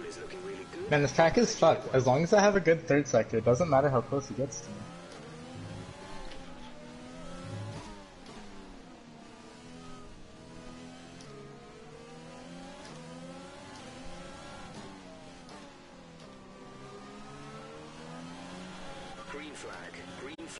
Man, this track is fucked. As long as I have a good third sector, it doesn't matter how close he gets to me. Green flag.